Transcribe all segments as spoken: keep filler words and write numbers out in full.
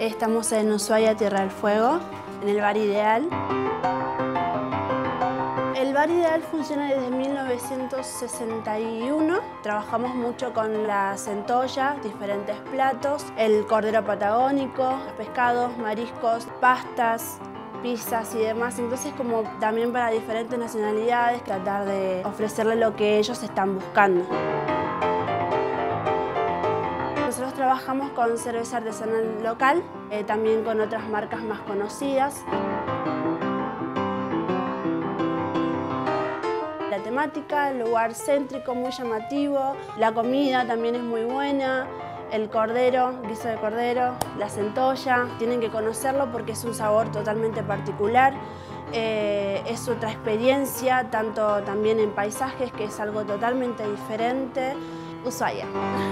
Estamos en Ushuaia, Tierra del Fuego, en el Bar Ideal. El Bar Ideal funciona desde mil novecientos sesenta y uno. Trabajamos mucho con la centolla, diferentes platos, el cordero patagónico, pescados, mariscos, pastas, pizzas y demás. Entonces, como también para diferentes nacionalidades, tratar de ofrecerle lo que ellos están buscando. Nosotros trabajamos con cerveza artesanal local, eh, también con otras marcas más conocidas. La temática, el lugar céntrico muy llamativo, la comida también es muy buena, el cordero, guiso de cordero, la centolla, tienen que conocerlo porque es un sabor totalmente particular, eh, es otra experiencia, tanto también en paisajes, que es algo totalmente diferente. Ushuaia.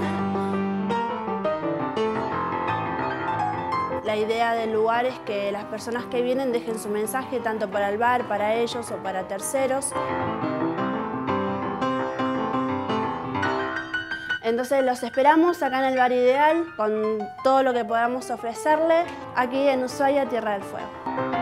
La idea del lugar es que las personas que vienen dejen su mensaje tanto para el bar, para ellos o para terceros. Entonces los esperamos acá en el Bar Ideal con todo lo que podamos ofrecerle aquí en Ushuaia, Tierra del Fuego.